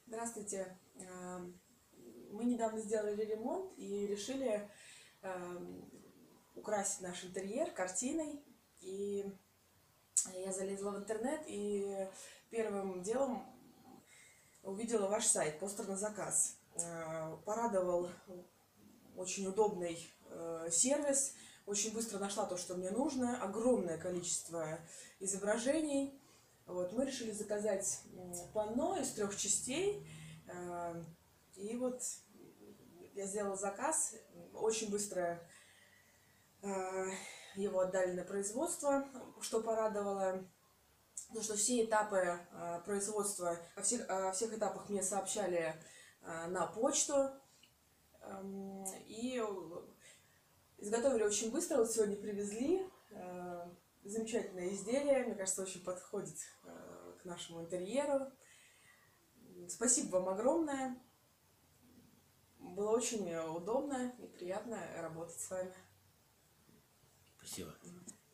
Здравствуйте. Мы недавно сделали ремонт и решили украсить наш интерьер картиной. И я залезла в интернет и первым делом увидела ваш сайт «Постер на заказ». Порадовал очень удобный сервис. Очень быстро нашла то, что мне нужно. Огромное количество изображений. Вот, мы решили заказать панно из 3 частей. И вот я сделала заказ. Очень быстро его отдали на производство, что порадовало. Потому что все этапы производства, о всех этапах мне сообщали на почту. И изготовили очень быстро. Вот сегодня привезли. Замечательное изделие. Мне кажется, очень подходит к нашему интерьеру. Спасибо вам огромное. Было очень удобно и приятно работать с вами. Спасибо.